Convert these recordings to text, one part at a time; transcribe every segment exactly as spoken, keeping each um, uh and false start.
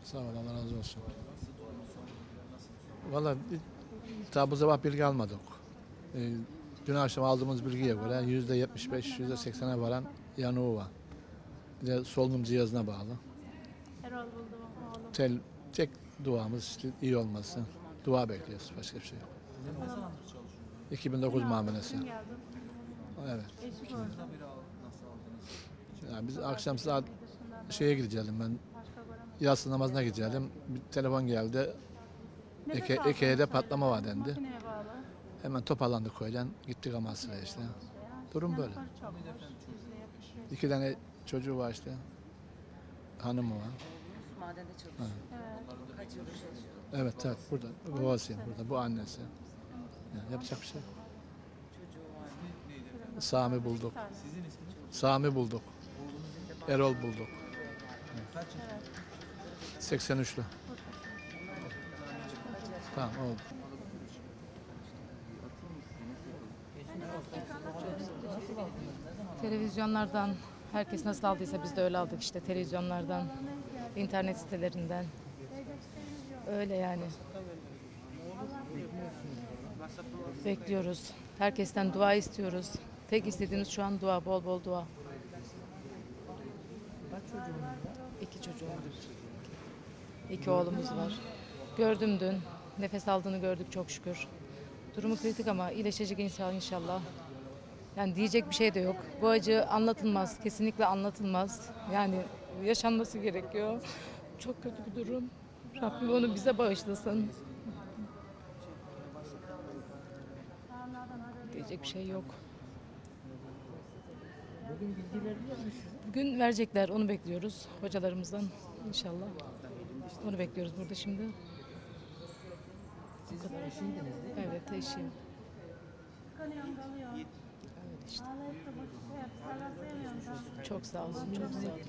Sağ ol, Allah razı olsun. Valla daha bu sabah bilgi almadık. Ee, dün akşam aldığımız bilgiye göre yüzde yetmiş beş, yüzde seksene varan yanığı var. Bir de solunum cihazına bağlı. Erol buldu oğlum. Tel, tek duamız işte iyi olması. Dua bekliyoruz, başka bir şey yok. iki bin dokuz muamelesi. Dün geldim. Evet. Eşi gördüm. Yani biz akşam saat şeye gideceğim ben. Yatsı namazına gideceğim. Bir telefon geldi. Eke, Eke'de patlama var dendi. Makineye bağlı. Hemen toparlandık köyden. Gittik Amasya'ya işte. Durum böyle. Yanıkları çok var. yüzde yetmiş beş. İki tane çocuğu var işte. Hanımı var. Madende çalışıyor. Evet. Kaç yıldır çalışıyor? Evet, evet. Burada. Babasıyım burada. Bu annesi. Yani yapacak bir şey yok. Çocuğu var mı? Sami bulduk. Bir tane. Sami bulduk. Erol bulduk. Evet. seksen üçlü. Tamam oldu. Televizyonlardan, herkes nasıl aldıysa biz de öyle aldık işte televizyonlardan, internet sitelerinden. Öyle yani. Bekliyoruz. Herkesten dua istiyoruz. Tek istediğimiz şu an dua, bol bol dua. İki çocuğum var. İki oğlumuz var. Gördüm dün. Nefes aldığını gördük çok şükür. Durumu kritik ama iyileşecek insan inşallah. Yani diyecek bir şey de yok. Bu acı anlatılmaz. Kesinlikle anlatılmaz. Yani yaşanması gerekiyor. Çok kötü bir durum. Rabbim onu bize bağışlasın. Diyecek bir şey yok. Bugün bilgi verdiler mi size? Bugün verecekler. Onu bekliyoruz hocalarımızdan inşallah. Onu bekliyoruz burada şimdi. Siz eşiydiniz değil mi? Evet eşim. Kanıyorum, kalıyorum. Evet işte. Ağlayıp da boşu hep sarılamıyorum da. Çok sağ olun. Çok sağ olun.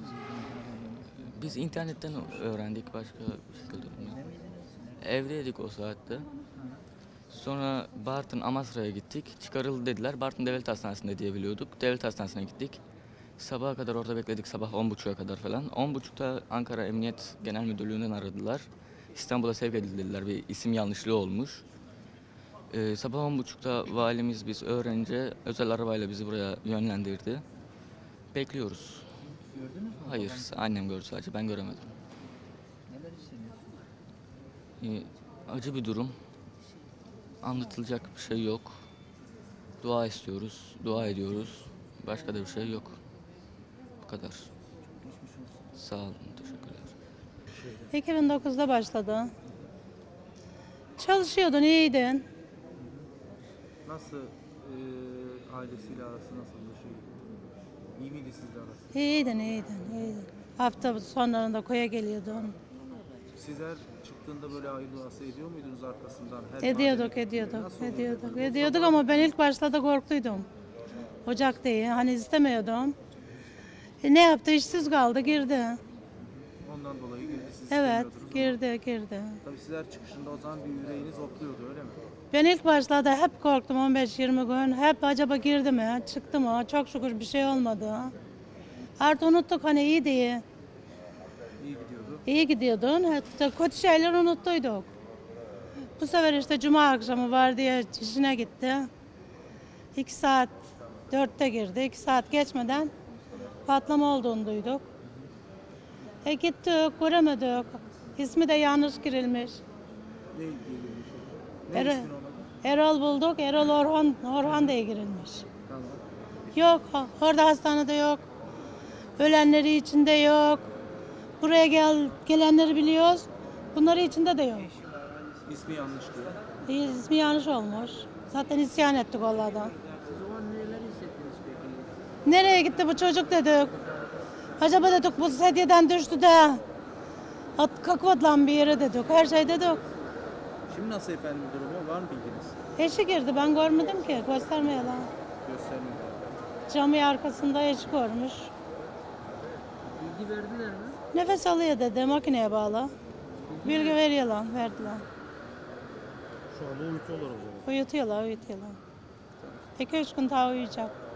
Biz internetten öğrendik, başka bir şekilde bilmiyorum. Evdeydik o saatte. Sonra Bartın Amasra'ya gittik. Çıkarıldı dediler. Bartın Devlet Hastanesi'nde diye biliyorduk. Devlet Hastanesi'ne gittik. Sabaha kadar orada bekledik, sabah on buçuğa kadar falan. on buçukta Ankara Emniyet Genel Müdürlüğü'nden aradılar. İstanbul'a sevk edildiler, bir isim yanlışlığı olmuş. Ee, sabah on buçukta valimiz biz öğrenince özel arabayla bizi buraya yönlendirdi. Bekliyoruz. Gördünüz mü? Hayır, annem gördü sadece, ben göremedim. Neler hissediyorsunuz? Ee, acı bir durum. Anlatılacak bir şey yok. Dua istiyoruz, dua ediyoruz. Başka da bir şey yok. Bu kadar. Sağ olun, teşekkürler. iki bin dokuzda başladı. Çalışıyordun, iyiydin. Nasıl e, ailesiyle arası nasıldı? Şey, iyi miydi sizle arası? İyiydin, iyiydin, iyiydin. Hafta sonlarında koya geliyordun. Sizler çıktığında böyle hayır duası ediyor muydunuz arkasından? Her Ediyorduk, mahallenin- ediyorduk, Nasıl oluyordu? ediyorduk, ediyorduk ama ben ilk başlarda korktuydum. Ocak diye, hani istemiyordum. E, ne yaptı? İşsiz kaldı, girdi. Ondan dolayı girdi, siz Evet, istemiyordunuz. girdi, girdi. Tabii sizler çıkışında o zaman bir yüreğiniz hopluyordu öyle mi? Ben ilk başlarda hep korktum on beş yirmi gün. Hep acaba girdi mi, çıktı mı? Çok şükür bir şey olmadı. Artık unuttuk hani iyi diye. İyi gidiyordu. İyi gidiyordun. Hatta kötü şeyler unuttuyduk. Bu sefer işte cuma akşamı var diye işine gitti. İki saat dörtte girdi. İki saat geçmeden patlama olduğunu duyduk. E gittik, göremedik. İsmi de yanlış girilmiş. Ne ilgili? Ne Erol, ismin olmadı? Erol bulduk. Erol Orhan, Orhan diye girilmiş. Tamam. Yok, orada hastanede yok. Ölenleri içinde yok. Buraya gel gelenleri biliyoruz. Bunları içinde de yok. İsmi yanlış diyor. İsmi yanlış olmuş. Zaten isyan ettik Allah'tan. Siz o an neler hissettiniz peki? Nereye gitti bu çocuk dedik. Acaba dedik bu sedyeden düştü de at kakvatlan bir yere dedik. Her şey dedik. Şimdi nasıl efendim durumu? Var mı bilginiz? Eşi girdi ben görmedim ki göstermeyelim. Göstermiyor. Camı arkasında eşi görmüş. Bilgi verdiler mi? Nefes alıyor dedi makineye bağlı. Bilgi veriyorlar verdiler. Şu anda uyutuyorlar o zaman. Uyutuyorlar uyutuyorlar. İki üç gün daha uyuyacak.